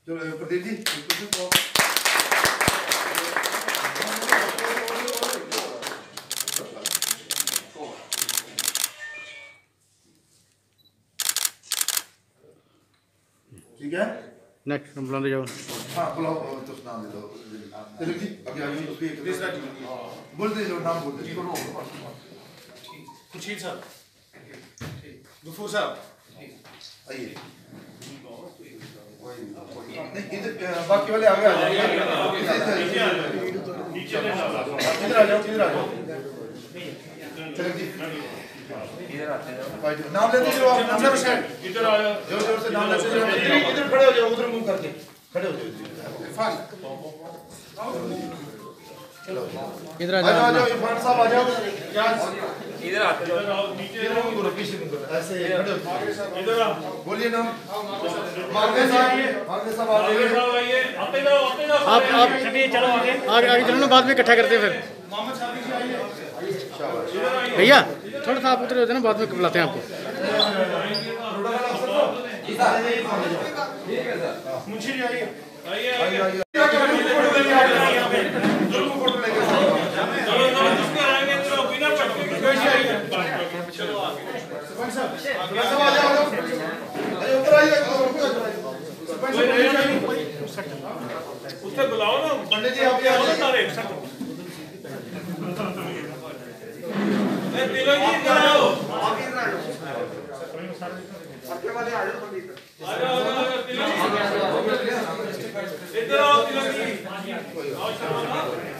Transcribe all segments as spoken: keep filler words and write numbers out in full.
चलो प्रदीप जी ठीक है। नेक्स्ट बुलाते जाओ। हाँ बुलाओ तो नाम दे दो तिलक जी अभी आइए उसको एक बोल दे जो नाम बोल दे खुशीद साहब गफूर साहब आइए नहीं इधर बाकी वाले आगे आ जाओ इधर आ जाओ इधर आ जाओ तिलक जी इधर आते हैं नाम लेते जाओ आप नाम से इधर आ जाओ जोर जोर से नाम लेते जाओ इधर खड़े हो जाओ उधर मुंह करके खड़े हो जाओ इरफान इधर आ आ जाओ जाओ इरफान साहब आ जाओ क्या इधर आते जाओ नीचे इधर मुंह करो पीछे मुंह करो ऐसे खड़े हो इधर आ बोलिए नाम मांगे साहब मांगे साहब आ जाइए साहब आइए आते जाओ आते जाओ आप आप चलो आगे आगे आगे चलो ना, बाद में इकट्ठा करते हैं फिर। मोहम्मद साहब जी आइए भैया थोड़ा सा आप उतरे होते ना, बाद में बुलाते हैं आपको। मुंशी जी आइए आइए आइए आइए चलो चलो जिसके आएंगे तो बिना पटके के कैसे आएंगे चलो आगे सरपंच साहब सब आ जाओ अरे ऊपर आइए सरपंच उससे बुलाओ ना पंडित जी आप भी आ जाइए सारे ए तिलक जी इधर आओ आपके वाले आ जाओ पंडित आ जाओ तिलक जी इधर आओ तिलक जी आओ शर्मा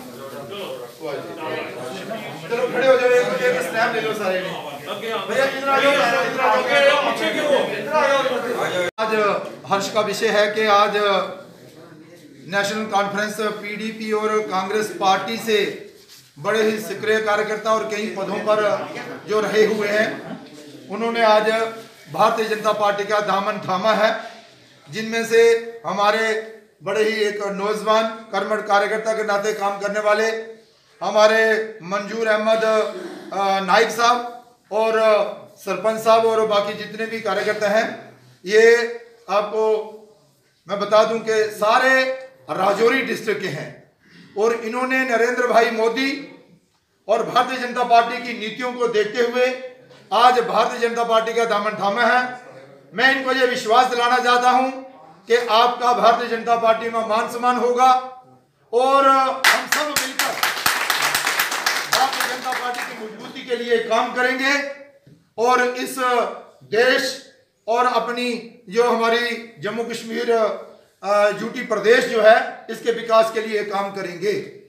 चलो खड़े हो जाओ एक एक स्नैप ले लो सारे भैया इधर आ जाओ इधर आ जाओ पीछे क्यों इधर आ जाओ। आज हर्ष का विषय है कि आज नेशनल कॉन्फ्रेंस पीडीपी और कांग्रेस पार्टी से बड़े ही सक्रिय कार्यकर्ता और कई पदों पर जो रहे हुए हैं उन्होंने आज भारतीय जनता पार्टी का दामन थामा है, जिनमें से हमारे बड़े ही एक नौजवान कर्मठ कार्यकर्ता के नाते काम करने वाले हमारे मंजूर अहमद नाइक साहब और सरपंच साहब और बाकी जितने भी कार्यकर्ता हैं, ये आपको मैं बता दूं कि सारे राजौरी डिस्ट्रिक्ट के हैं और इन्होंने नरेंद्र भाई मोदी और भारतीय जनता पार्टी की नीतियों को देखते हुए आज भारतीय जनता पार्टी का दामन थामा है। मैं इनको ये विश्वास दिलाना चाहता हूं कि आपका भारतीय जनता पार्टी में मान सम्मान होगा और हम सब मिलकर भारतीय जनता पार्टी की मजबूती के लिए काम करेंगे और इस देश और अपनी जो हमारी जम्मू कश्मीर यूटी प्रदेश जो है इसके विकास के लिए काम करेंगे।